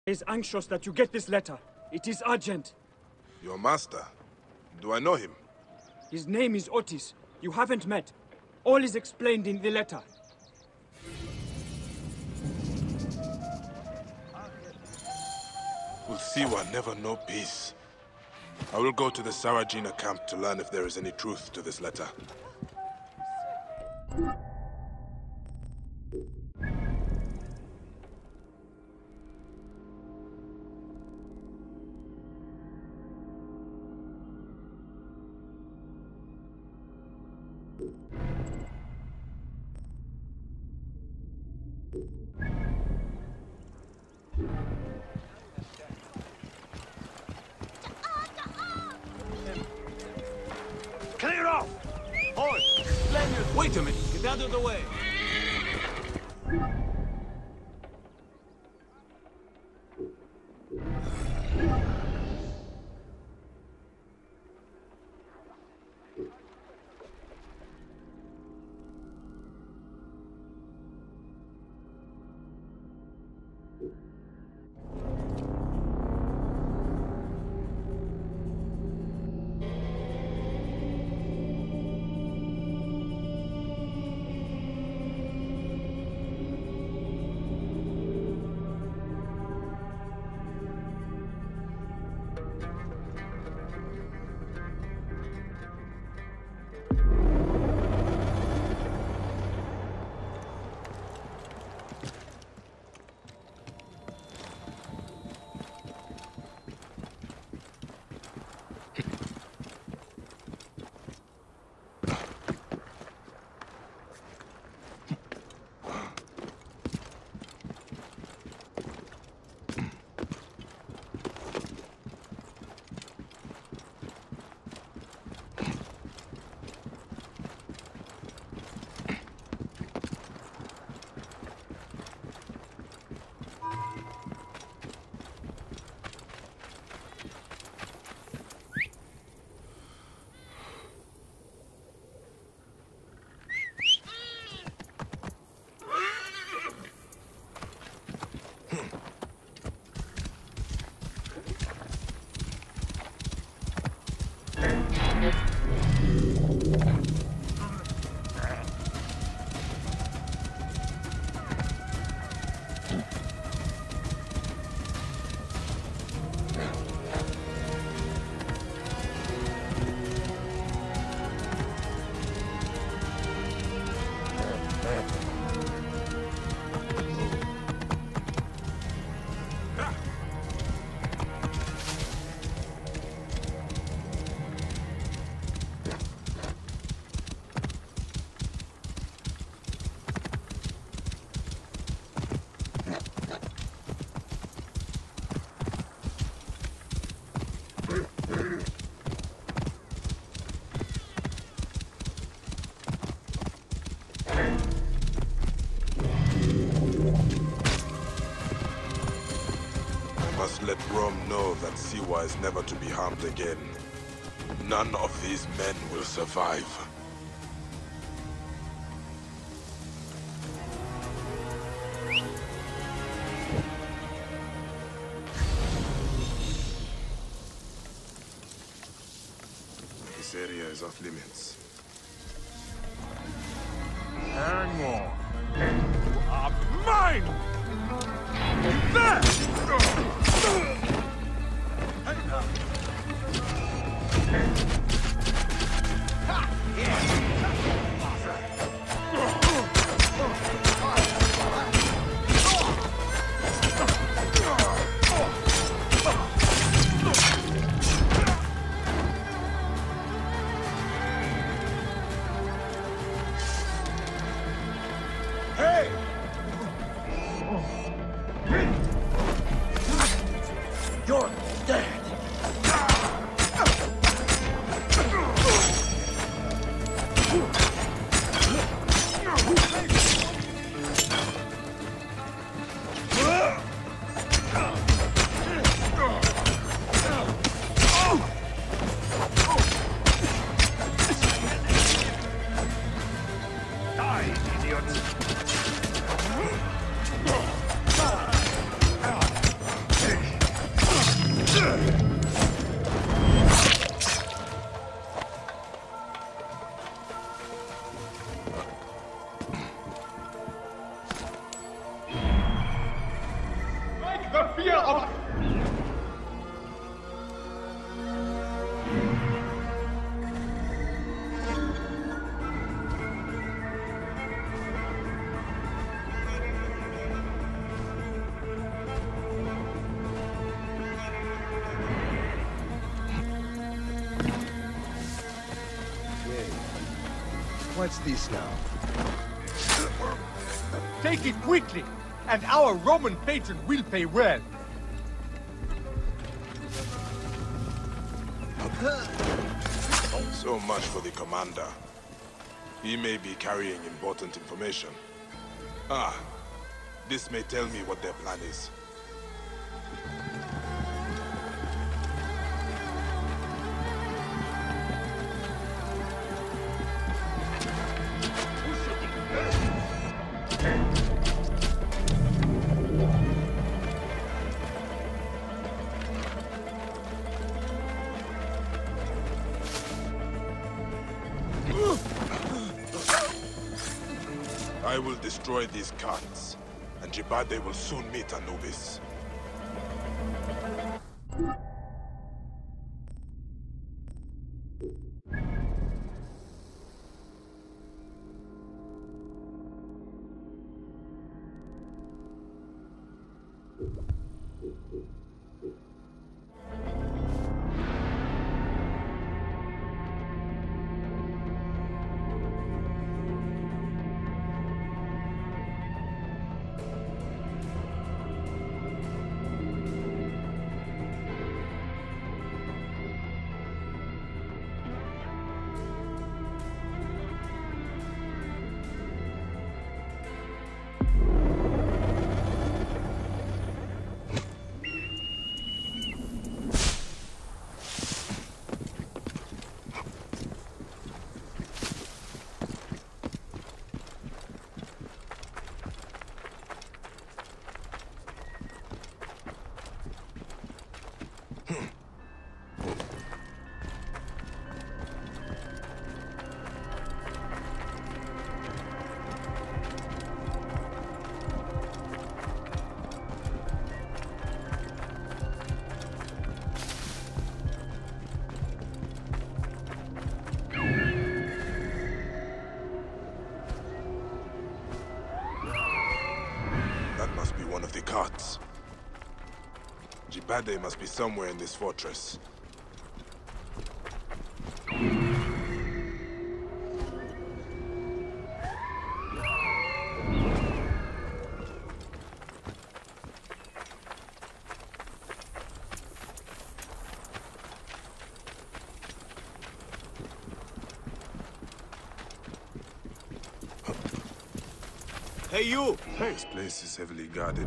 Is anxious that you get this letter. It is urgent. Your master? Do I know him? His name is Otis. You haven't met. All is explained in the letter. Ulsiwa never know peace. I will go to the Sarajina camp to learn if there is any truth to this letter. Clear off! Hold! Spaniard! Wait a minute! Get out of the way! Let Rome know that Siwa is never to be harmed again. None of these men will survive. This area is off limits. Hang on. You are mine! There! You're dead! The fear of... What's this now? Take it quickly, and our Roman patron will pay well. So much for the commander. He may be carrying important information. Ah, this may tell me what their plan is. I will destroy these carts, and Jibade will soon meet Anubis. One of the carts. Jibade must be somewhere in this fortress. Hey, you! Hey! This place is heavily guarded.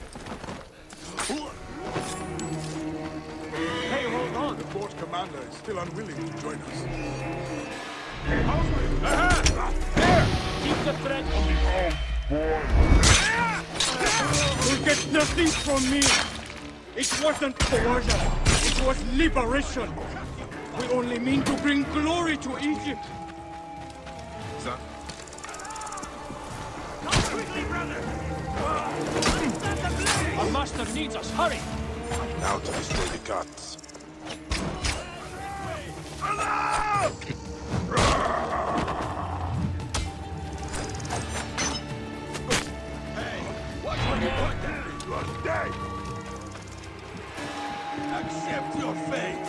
Hey, hold on! The fort commander is still unwilling to join us. Houseman! Here! Keep the threat on You'll get nothing from me! It wasn't coercion, it was liberation! We only mean to bring glory to Egypt! Son? Our master needs us! Hurry! Now to destroy the carts. Hey, watch what you put down. You are dead. Accept your fate.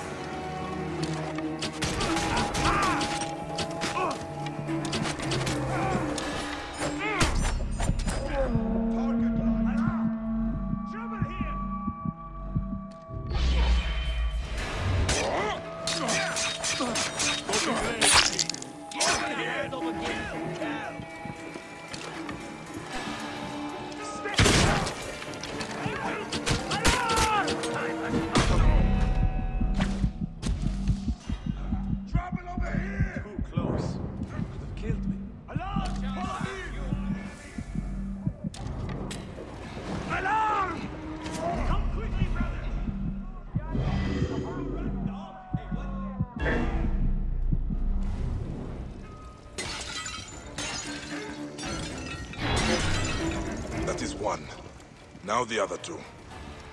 That is one. Now the other two.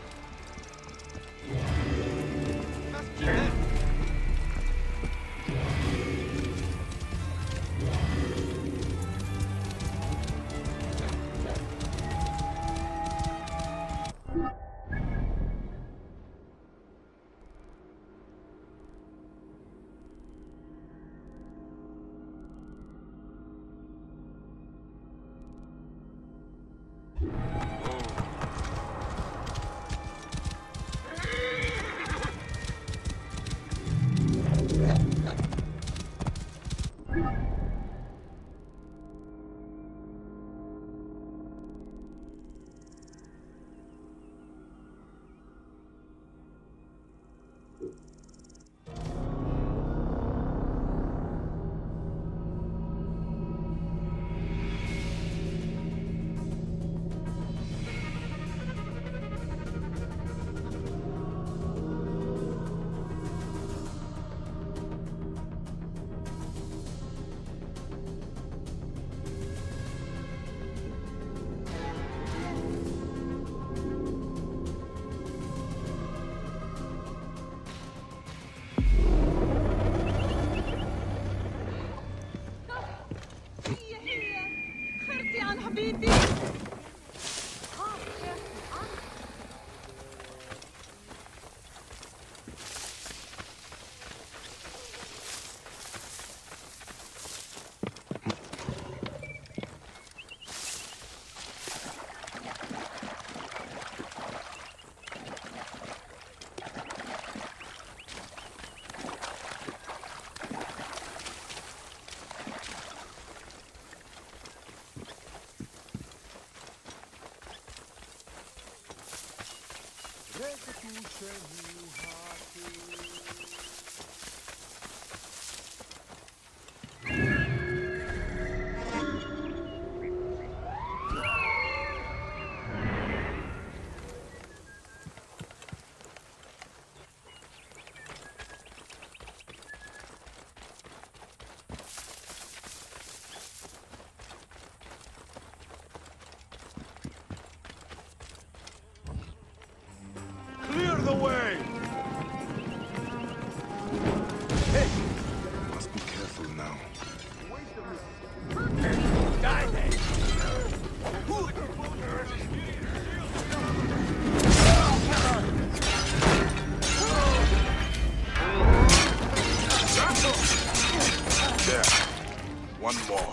Clear the way! Must be careful now. Die then! There. One more.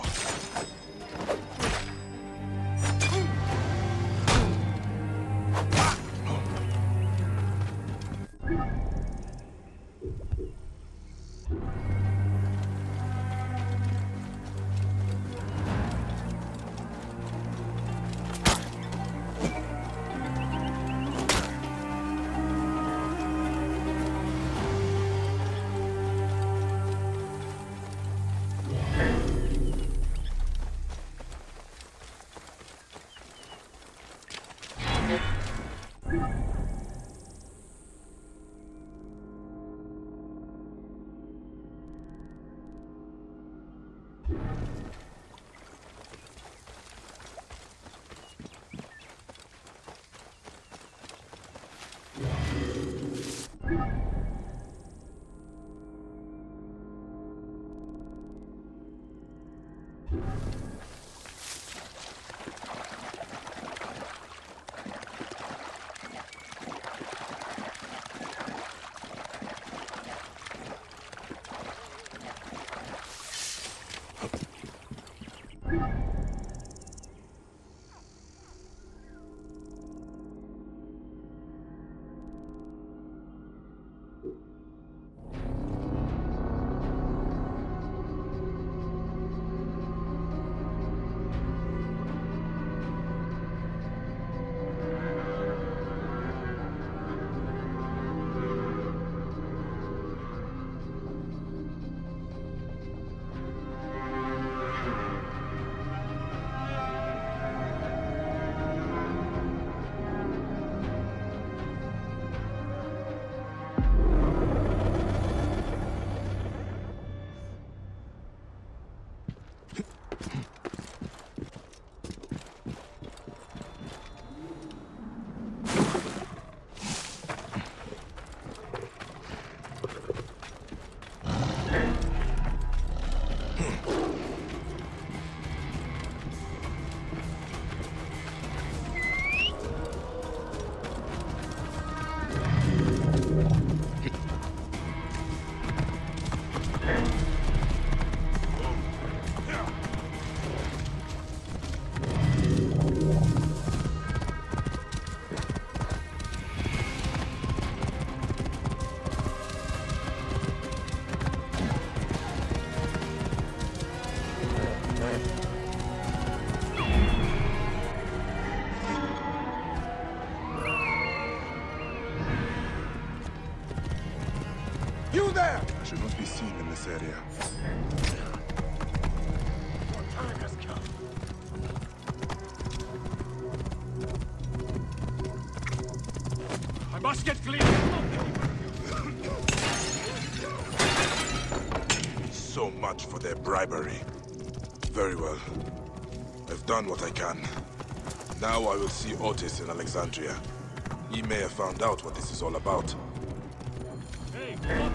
You there! I should not be seen in this area. Your time has come. I must get clear. So much for their bribery. Very well. I've done what I can. Now I will see Otis in Alexandria. He may have found out what this is all about. Hey, what?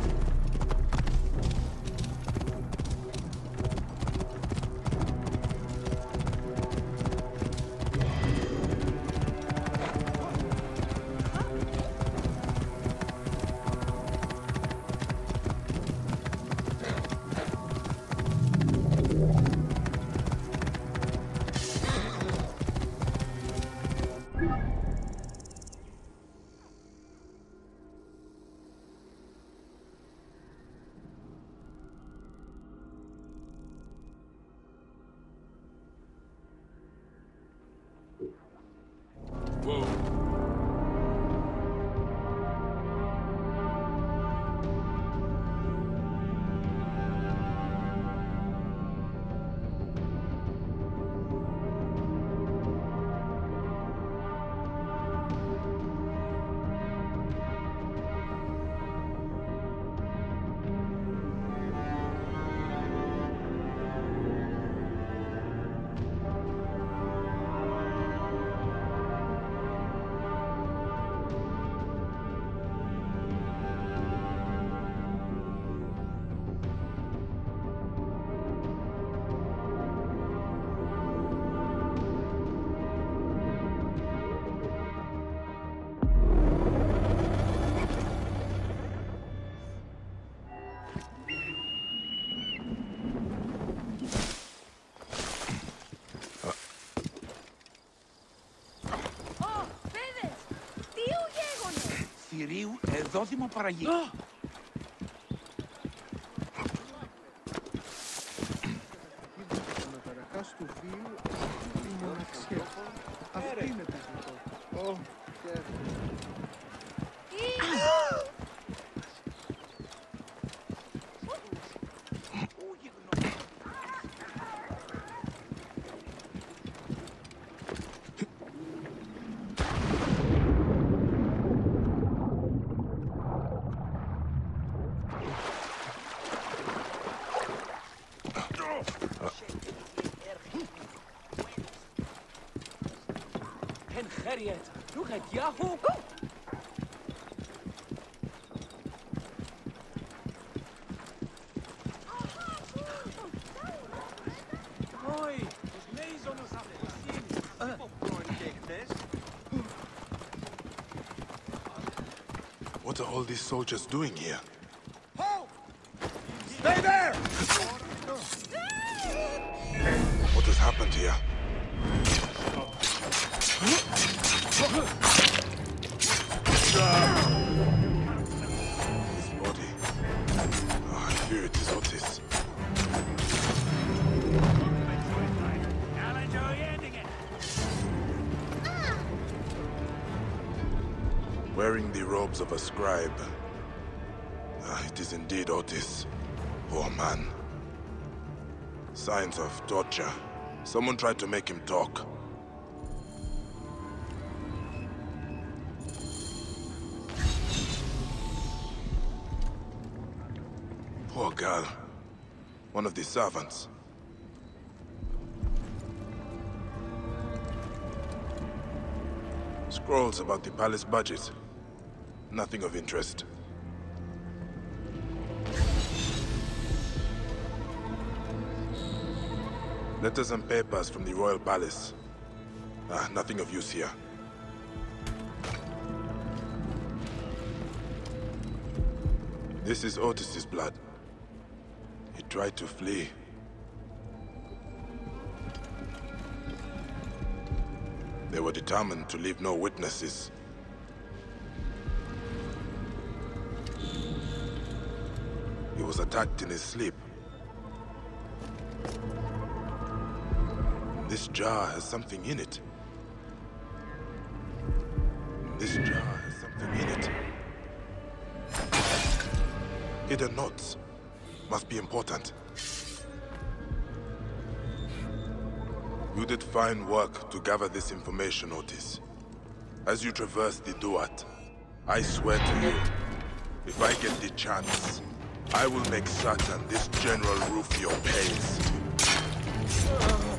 θηρίου εδόθυμο παραγή. Καταραχάς του βίου η μοναξιά. Αυτή είναι το ζητώ. Ω, What are all these soldiers doing here? Stay there! What has happened here? His body. Oh, I fear it is Otis. Wearing the robes of a scribe. It is indeed Otis. Poor man. Signs of torture. Someone tried to make him talk. Poor girl. One of the servants. Scrolls about the palace budget. Nothing of interest. Letters and papers from the royal palace. Nothing of use here. This is Otis's blood. He tried to flee. They were determined to leave no witnesses. He was attacked in his sleep. This jar has something in it. This jar has something in it. Hidden notes. Must be important. You did fine work to gather this information, Otis. As you traverse the Duat, I swear to you, if I get the chance, I will make certain this General Rufio pays.